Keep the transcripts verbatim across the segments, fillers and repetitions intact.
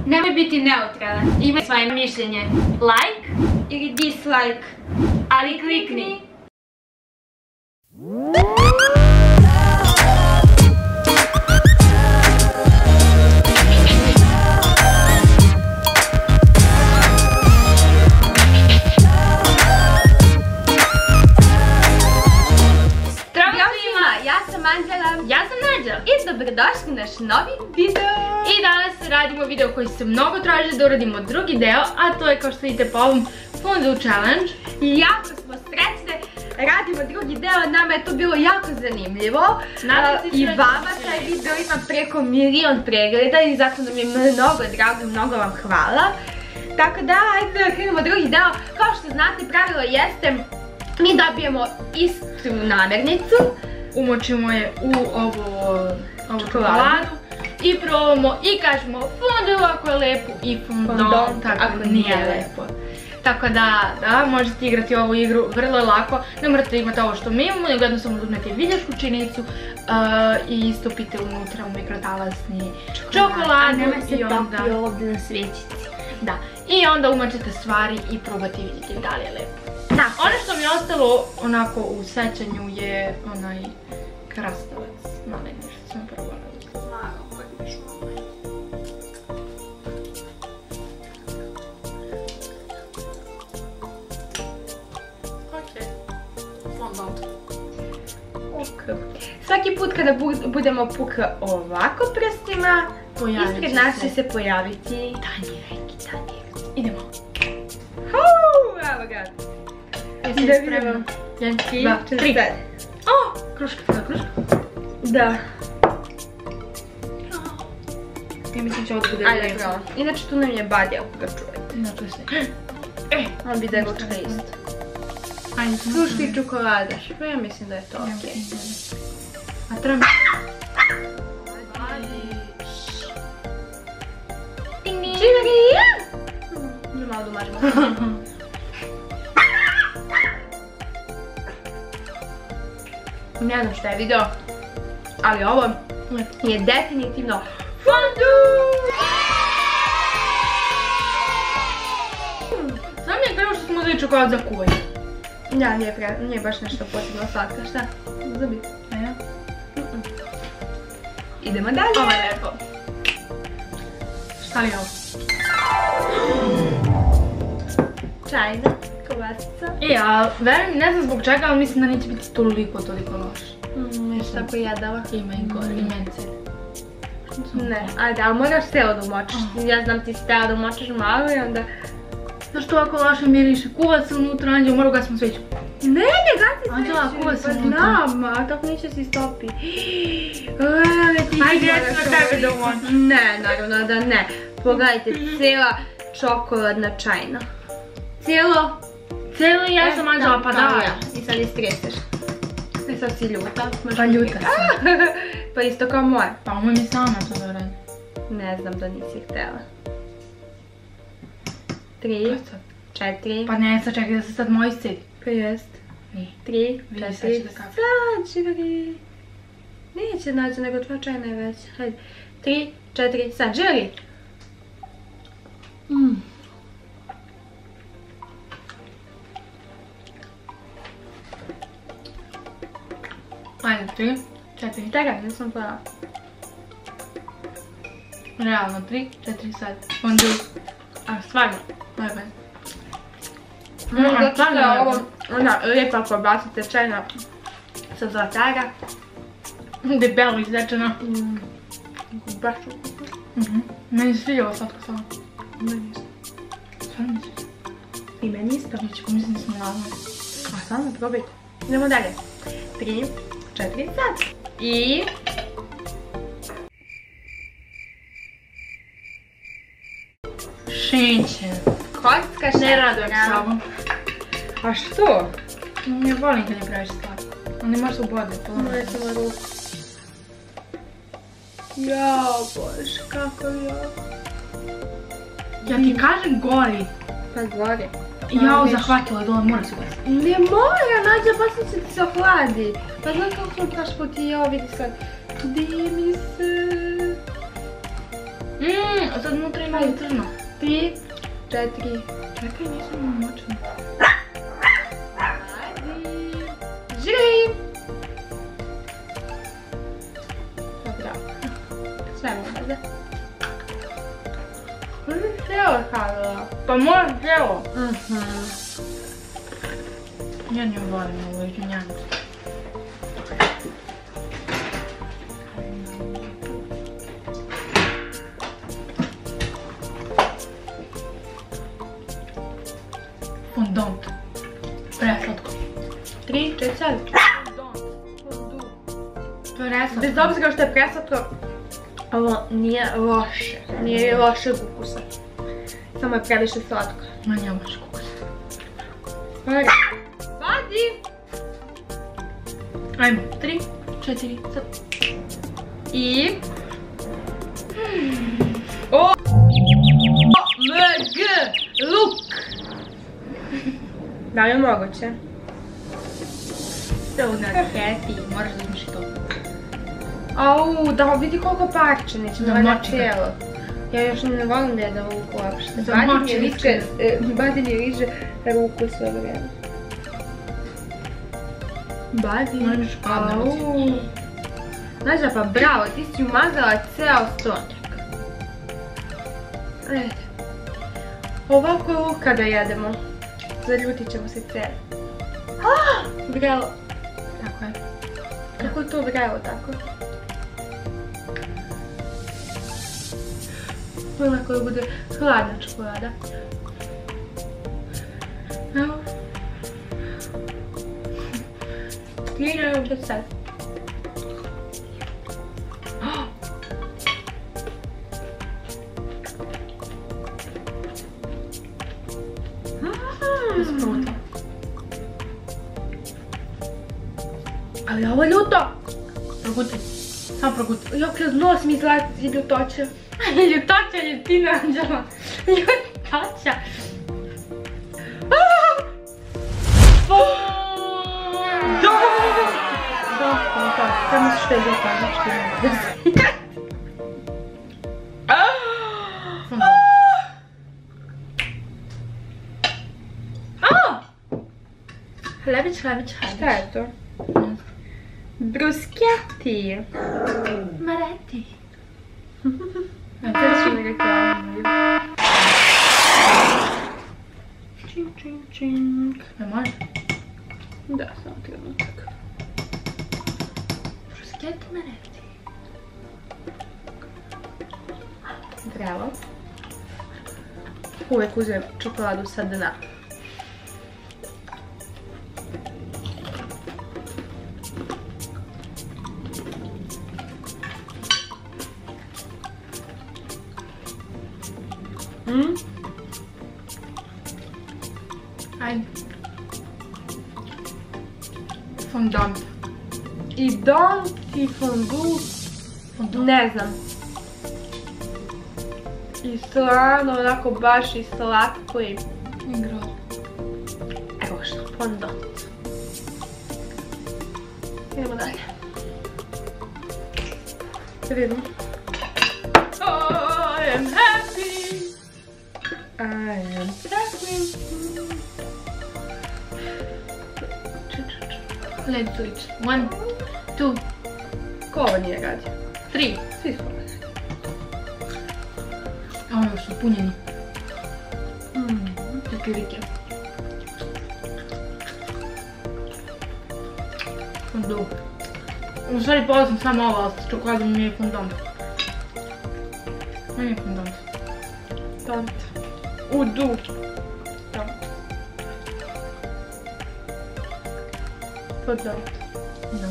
Nemoj biti neutralan. Imaj svoje mišljenje. Like ili dislike. Ali klikni. Ja sam Nađa i dobrodošli u naš novi video. I danas radimo video koji se mnogo traži da uradimo drugi deo, a to je kao što vidite po ovom Fondue Challenge. I jako smo srećne, radimo drugi deo, nama je to bilo jako zanimljivo. I vama taj video ima preko milion pregleda i zato nam je mnogo drago i mnogo vam hvala. Tako da, ajde da krenemo drugi deo. Kao što znate, pravilo jeste, mi dobijemo istu namirnicu. Umočimo je u ovu čokoladu i probamo i kažemo fondue ako je lepo i fondant ako nije lepo. Tako da, da, možete igrati ovu igru vrlo lako. Ne morate imati ovo što mi imamo, nego jednostavno uzmete viljašku činicu i istopite unutra u mikrotalasni čokoladu. Nama se topi ovdje na svećici. Da, i onda umačete stvari i probate vidjeti da li je lepo. Ono što mi je ostalo onako u sećanju je onaj krastavac, mali nešto sam probala. Ok, fondant. Svaki put kada budemo puka ovako prstima, ispred nas će se pojaviti tanjirajki, tanjirajki. Idemo. Evo ga. Jesi li spremna? Jedan, dva, tri. O, kruška, to je kruška? Da. Ja mislim će ovdje bude ajde, pravo. Inače tu nam je Badi, ako ga čujete. Dakle sve. E, on bi da ga taste. Ajde, kruška i čokolada. Ja mislim da je to okej. A treba... Čiveri! Malo da umažemo. Ne znam šta je video, ali ovo je definitivno fondue! Znam je prema što smo uzeli čokolad za kuvanje. Ja, nije baš nešto posebno slatka, šta? Zubi. Idemo dalje. Ovo je lepo. Šta li je ovo? Čajna, kovasica. E, a verujem, ne znam zbog čega, ali mislim da neće biti toliko, toliko loš. Nešto tako jedala. Ima i gore, i mence. Ne, ajde, ali moraš celo da umočiš. Ja znam ti si tela da umočiš malo i onda... Znaš to ovako loše miriše, kuva se unutra, Anđeo, moram gasimo sveću. Ne, ne gasi sveću. Anđela, kuva se unutra. Pa znam, a tako neće se istopi. Ajde, ja ću na tebe da umočiš. Ne, naravno da ne. Pogledajte, cijela čokoladna čajna. Cijelo? Cijelo i ja sam Anđela, pa daj. I sad istreseš. I sad si ljuta. Pa ljuta sam. Pa isto kao moje. Pa umoj mi sama to da uradim. Ne znam da nisi htjela. Tri, četiri. Pa ne, sad čekaj da se sad moj sedi. Pa jest. Tri, četiri. Sad, živeri. Neće naći nego dva čajna je već. Hajde. Tri, četiri, sad, živeri. Mmm. Ajde, tri, četiri. Čekaj, nisam pojela. Realno, tri, četiri, sad. Fondue. A, stvarno. Aj, aj. Zato što je ovo lijepa kobasica čajna sa zlatara. Debelo izrečeno. Baš ukusno. Meni se sviđa ovo slatko samo. Meni isto. Stvarno mi se sviđa. I meni isto. Neće, pomislim da smo ladno. A samo probajte. Idemo dalje. Tri, četiri, sad. I... Šenče. Kocka šećera. Ne radujem se ovom. A što? Ne volim kad je previše slatko. On ne može se ubode. Moje samo ruku. Jao, bož, kako jao. Ja ti kažem gori. Pa gori. Jao, zahvatila dole, mora se ubati. Ne mora, Nađa, pa će ti se ohladi. Pa znam kako sam prošli put i jao, vidi sad. Dimi se. Mmm, sad unutra ima i crno. Tri, četiri. Čekaj, nisam moćna. Ajde. Žiri! Dobro. Sve mi da. Možeš cijelo stavila. Pa moraš cijelo. Ja ne volim ovo, izvinjam se. Fondant. Preslatko. Tri, četiri. Preslatko. Bez obzira što je preslatko, ovo nije loše. Nije lošeg ukusa. Samo je previše slatko. Ma nemaš kukus. Vadi! Ajmo, tri, četiri, sad. I... O! M G! Luk! Da li je moguće? So not happy. Moraš da uzmiš i to. Au, da vidi koliko parče, neće da valja Zamoči ga. cijelo. Ja još ne volim da jedem luk uopšte. Zamoči Badi mi ga. liče, e, Badi mi liže ruku sve vrijeme. Badi. Možeš padne Au. oci. Znaš da pa bravo, ti si umazala ceo stronjak. Ajde. Ovako luk kada jedemo. Zaljutit ćemo se cijeli. Vrelo. Tako je. Kako je to vrelo tako? Volim ako bude hladna čokolada. Evo. Tri, četiri, sad. Ispruti. Ali ovo je ljuto! Proguti. Samo proguti. Jo, kroz nos mi izlazi ljutoće. Ljutoća, ljutina, Anđela. Ljutoća. Da! Da, da, sad misliš što je ljuto, a što je ljuto. Hlebić, hlebić, hlebić. Šta je to? Bruscheti. Mareti. A to su mi reklami. Čing, čing, čing. Ne može? Da, samo trenutak. Bruscheti, mareti. Bravo. Uvijek uzmem čokoladu sa dna. Mm? Ajde. Fondant. I don't i fondu. Ne znam. I slano, onako baš i slatko i... Igro. Evo što, fondant. Idemo dalje. Da vidimo. I am happy. I am happy. Let's do it. One, two, Ko ovo nije radio? three. Svi smo radili. A ovo su punjeni. Mm. Kikirike. Fondu. U stvari pala sam samo ovo, s čokoladom mi je fondant. Meni je fondant. Tant. Udu. Tant. Fondant. Da.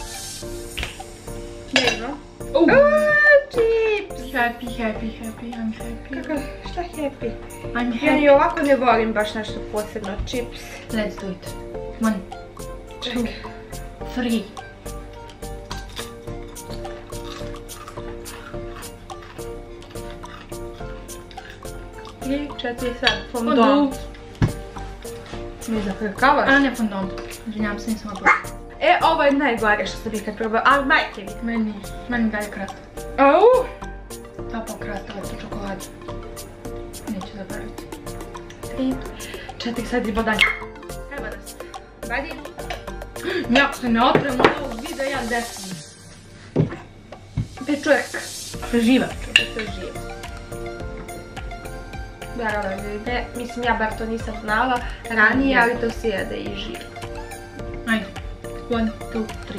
Jedno. Uh. Chips! Happy, happy, happy, I'm happy. Kako, šta happy? I'm Ja ni happy. ovako ne volim baš nešto posebno. Chips. Let's do it. One, two, three. Tri, četiri, sad. Fondant. Fondant. Mi zaprkavaš? A ne fondant. Izvinjam se, nisam opala. E, ovo je najgore što sam ikad probala, ali majke mi. Meni, meni dalje krasta. Au! Tapa krasta. zapraviti. Tri, četiri, sad idemo dalje. Treba da se vadi. Jako se ne otrem od ovog videa, ja desam. Pečurka. Živa. Živa. Verovatno ide, mislim ja bar to nisam znala ranije, ali to se jede i živa. Ajde, one, two, three.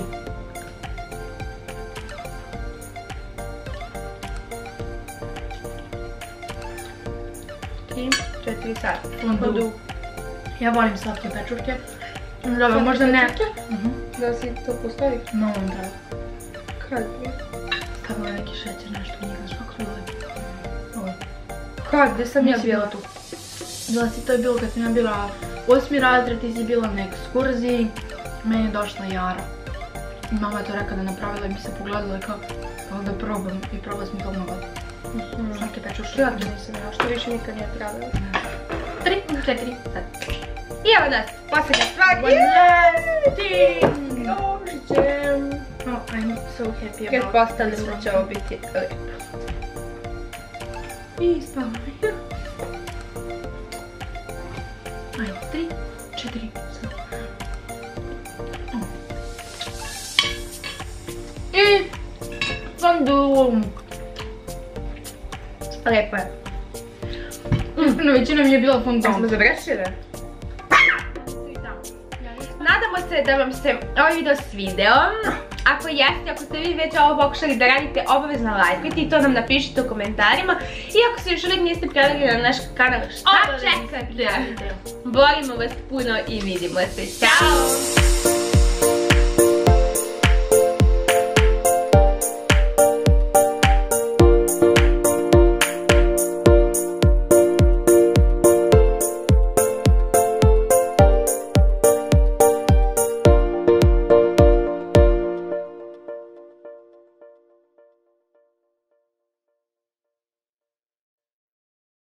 Tri, četiri, sad. Fondu. Ja volim slatke pečurke. Dobro, možda ne. Da si to postavi? No, on treba. Kad je? Stavila neki šećer, nešto u njega, što kako bilo. Ovo. Kad? Gde sam ja bila tu? Bila si, to je bilo kad sam ja bila osmi razred, ti si bila na ekskurziji, meni je došla Jara. I mama je to rekla da je napravila i mi se pogledala kao, pa da probam i probala smo to mnogo. Slatke pečurke. Ja to nisam znala, što više nikad nije pravila. Tri, četiri, sad. I evo nas, posljednja stvar. Voljeti! Nožićem. Oh, I'm so happy about Kad postavljamo da će ovo biti lijepo. I spavaj. Ajde, tri, četiri, sad. I fondu. Lijepo je. No, većina mi je bila fondom. Smo završili? Nadamo se da vam se ovaj video svideo. Ako jeste, ako ste vi već ovo pokušali da radite, obavezno lajkajte i to nam napišite u komentarima. I ako se još uvijek niste prijavili na naš kanal, šta čekate? Volimo vas puno i vidimo se. Ćao!